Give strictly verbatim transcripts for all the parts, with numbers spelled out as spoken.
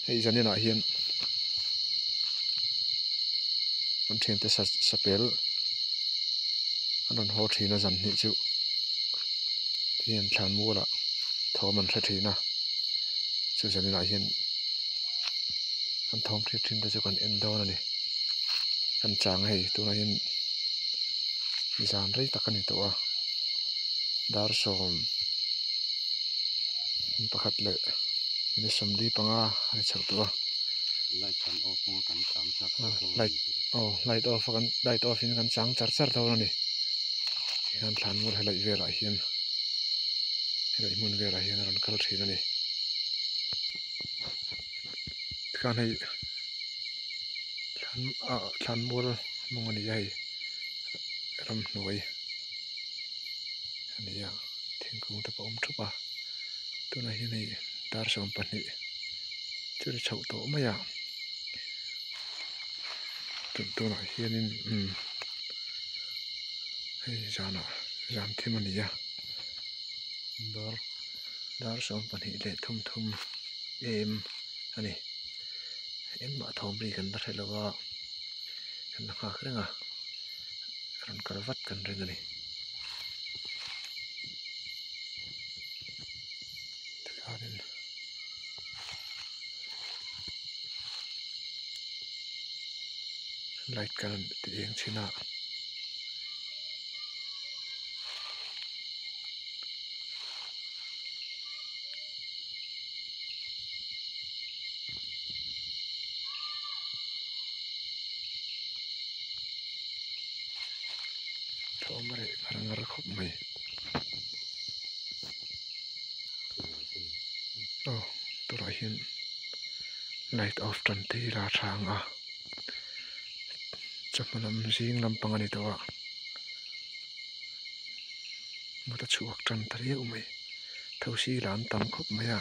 hei zanin ah hian an thian te sa sapel an an ho thina zan ni chu hian thlan mula thawm an thla thina chu zanin ah hian an thawm thri thin te chu kan en dawn ani kan chang hei tuna hian zan rei tak ani to a dar som pakhat le ni somdi panga ai chhaktua light on off kan chang char light oh light off kan light off in kan chang char char dawn ani kan thlan mul helai vela hian helai mun vela hian ran kal thin ani kan hei thlan a thlan mul mong ani ai ram noi ani ya thingkung te pa om thupa tuna hian hei dar som pahnih chu ri chho to maya tun tuna hianin um hei zana zan thim ani ya dar dar som pahnih le thum thum em ani em ma thawm ri kan la thelawa kan ha khrenga ran karvat kan ring ani takarin light kan ti eng china thawmare ngar khop mai oh tura hian light off tan te la thang a chapmalam zing lampang ani to a mata chuak tan tari umai thosi lan tam khop maya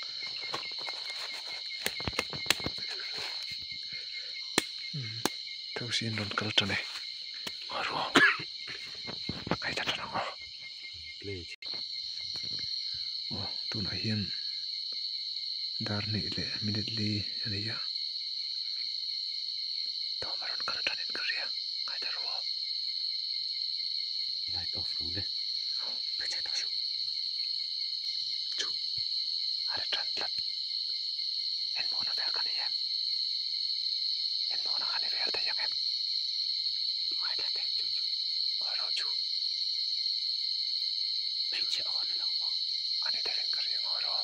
thosi non kal tane aro kai ta tana play oh tuna hian dar ni le minute li ani ya thawmaron kal tanin karia kai ta ro light off rồi đấy pe che ta shu chu ara tan lat en mo na vel kan ya en mo na kan vel ta yang em mai ta te chu chu aro chu mình sẽ on lâu mà ani ta ven karia aro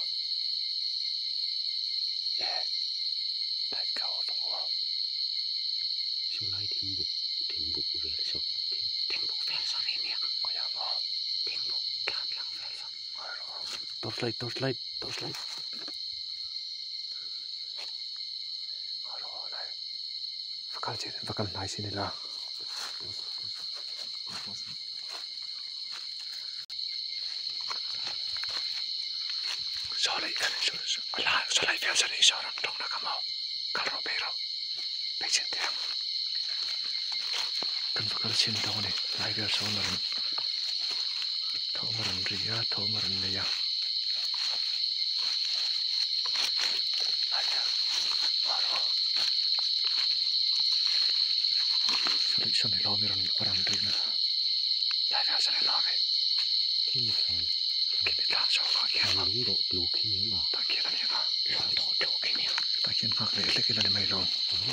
yeah light go off mo số light thêm bục thêm bục về số thêm thêm bục về sao thế nhỉ ko ya mo thêm bục càng càng về sao aro torchlight torchlight torchlight aro nai vakal che vakal nai sin la solai kan so ala solai fel sa ni soram tong na kamau kal ro pe ro pe chen te kan vakal chin to ni lai ver so na thomaran ria thomaran ne ya aya aro solai so ni lo mi ran paran ri na lai ver sa ni lo mi khi mà thằng ki ni lan so ka ki thằng đi độ tiểu khi nhớ mà ta ki la ni na thằng thọ tiểu khi nhớ ta ki hak le le ki la ni mai lo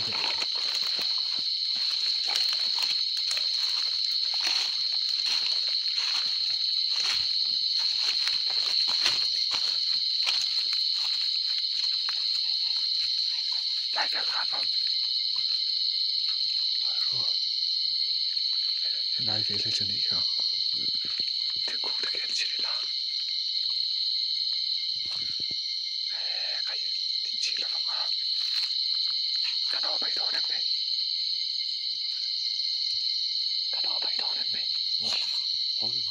lai ver kan mo aro lai ver le chen ni ka thing kung ta ken chi la kai ti chi la ma ka no bai do ne me ka no bai do ne me khó lắm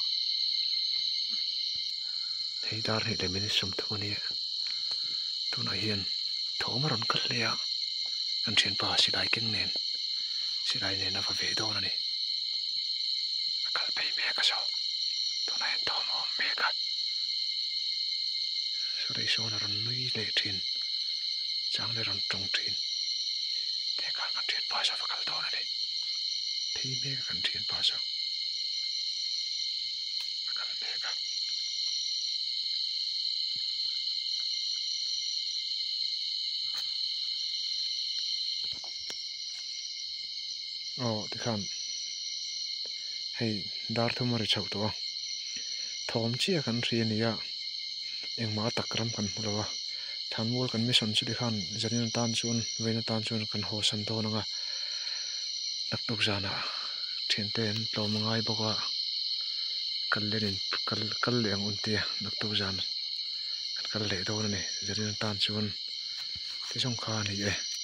thei dar ni le min sum thu ni tu na hian thomaron kal le a an thian pa si dai keng nen si dai nen na fa ve do na ni kal pai me ka so tu na hian thom om me ka so dei so na ron nui le thin chang le ram trong thin te kan kan thin pa sa fakal to na ni thei me kan thin pa sa kan me ka oh ti khan hei dar thum ri chau to thom chia kan ri ni ya engma takram kan hulawa thanmul kan mission chu di khan zanin tan chun veina tan chun kan ho san to nanga naktuk jana thin ten to mangai boka kallerin kal kal leng untia naktuk jan kan kal le do ni zanin tan chun ti song kha ni e